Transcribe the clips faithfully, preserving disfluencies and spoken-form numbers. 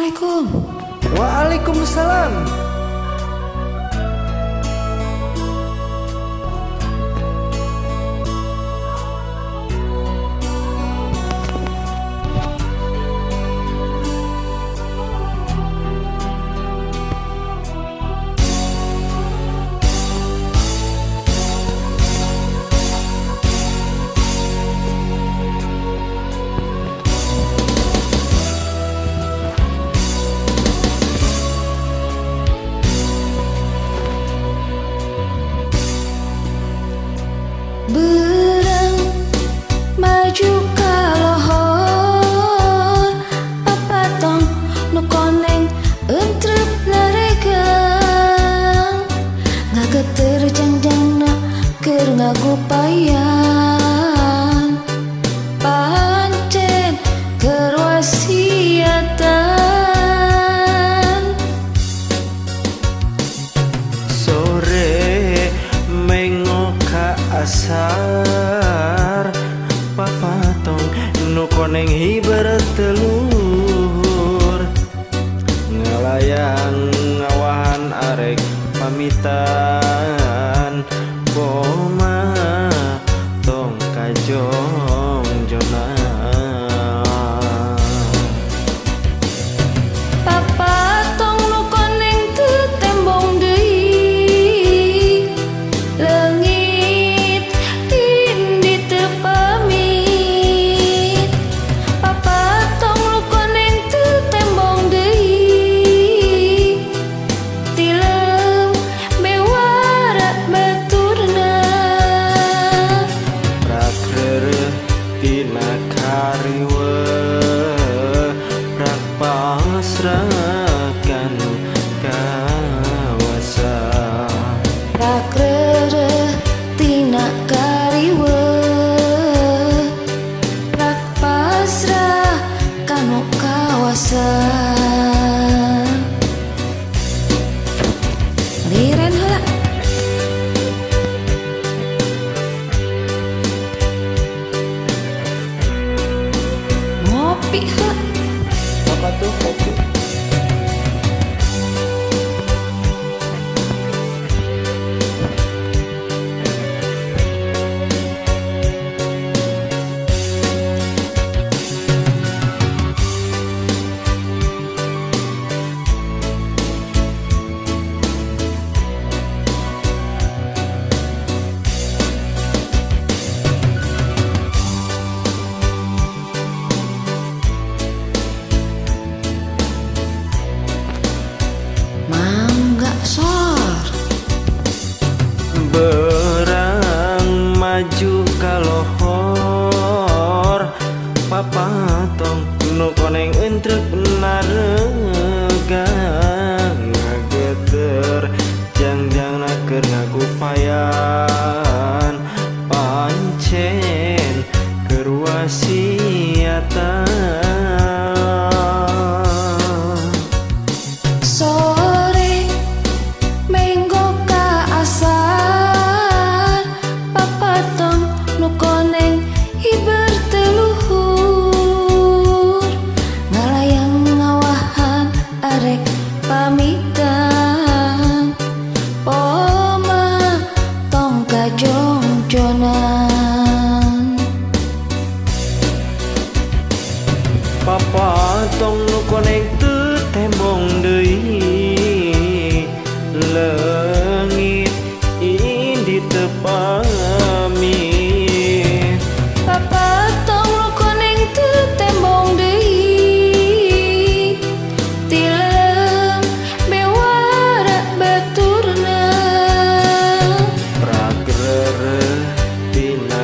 Assalamualaikum. Waalaikumsalam. Berang maju ka lohor papatong nu koneng entrep naregang ngageter jangjangna keur ngagupayan pancen keur wasiatan Sore mengok ka asar papatong nu koneng hiber telur ngalayang ngawahan arek pamitan koma tong kajong jona papatong nu koneng teu tembong deui leungit indi teu pamit papatong nu koneng teu tembong deui tilem bewara baturna rakreureut tina kariweuh rak pasrahkan kawasa rakreureut tina kariweuh rak pasrah kanu kawasa liren heula ngopi heula apa tuh kopi mangga sor berang maju ka lohor papatong nu koneng entrep naregang ngageter jangjangna keur ngagupayan pancen keur wasiatan sore menggo ka asar papatong nu koneng hiber teluhur ngalayang ngawahan arek pamitan poma tong kajongjonan papatong nu koneng teu tembong deui leungit indi teu pamit papatong nu koneng teu tembong deui tilem bewara baturna rakreureut tina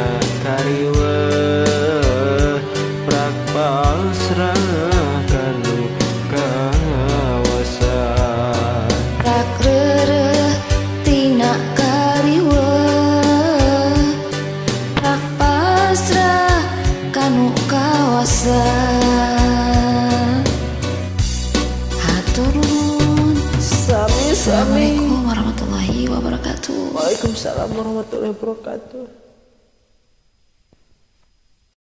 kariweuh rak pasrah kanu kawasa rakreureut tina kariweuh rak pasrah kanu kawasa hatur nuhun. sami sami Assalamualaikum warahmatullahi wabarakatuh. Waalaikumsalam warahmatullahi wabarakatuh.